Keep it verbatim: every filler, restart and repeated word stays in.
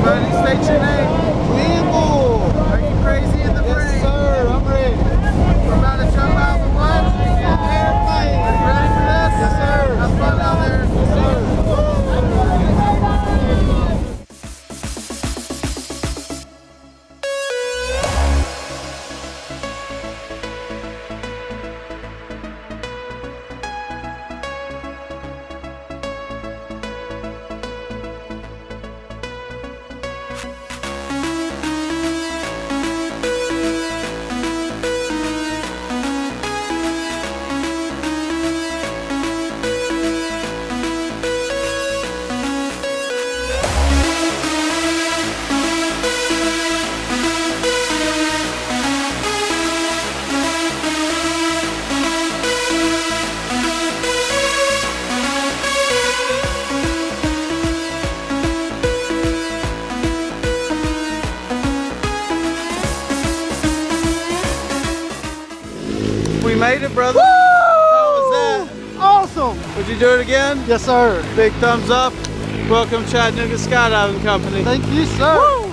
Buddy, state your name. Limbo. Are you crazy in the brain? Yes, sir. I'm ready. We're about to jump out of the what? Airplane. Are you ready for this? Yes, sir. Have fun out there. Yes, sir. We made it, brother. Woo! How was that? Awesome. Would you do it again? Yes, sir. Big thumbs up. Welcome, Chattanooga Skydiving Company. Thank you, sir. Woo!